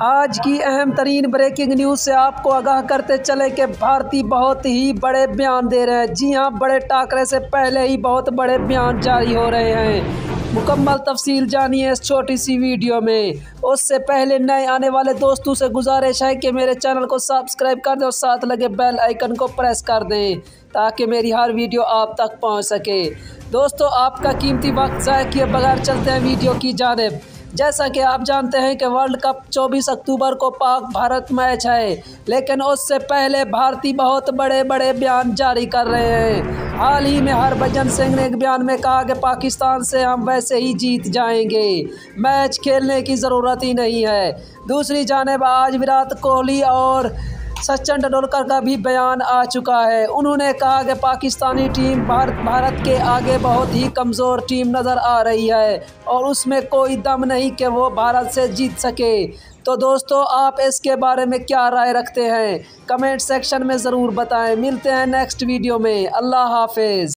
आज की अहम तरीन ब्रेकिंग न्यूज़ से आपको आगाह करते चले कि भारतीय बहुत ही बड़े बयान दे रहे हैं। जी हां, बड़े टाकरे से पहले ही बहुत बड़े बयान जारी हो रहे हैं। मुकम्मल तफसील जानिए इस छोटी सी वीडियो में। उससे पहले नए आने वाले दोस्तों से गुजारिश है कि मेरे चैनल को सब्सक्राइब कर दें और साथ लगे बेल आइकन को प्रेस कर दें ताकि मेरी हर वीडियो आप तक पहुंच सके। दोस्तों, आपका कीमती वक्त ज़ाया किए बगैर चलते हैं वीडियो की जानिब। जैसा कि आप जानते हैं कि वर्ल्ड कप 24 अक्टूबर को पाक भारत मैच है, लेकिन उससे पहले भारतीय बहुत बड़े बड़े बयान जारी कर रहे हैं। हाल ही में हरभजन सिंह ने एक बयान में कहा कि पाकिस्तान से हम वैसे ही जीत जाएंगे, मैच खेलने की ज़रूरत ही नहीं है। दूसरी जानिब आज विराट कोहली और सचिन तेंदुलकर का भी बयान आ चुका है। उन्होंने कहा कि पाकिस्तानी टीम भारत के आगे बहुत ही कमज़ोर टीम नज़र आ रही है और उसमें कोई दम नहीं कि वो भारत से जीत सके। तो दोस्तों, आप इसके बारे में क्या राय रखते हैं? कमेंट सेक्शन में ज़रूर बताएं। मिलते हैं नेक्स्ट वीडियो में। अल्लाह हाफिज़।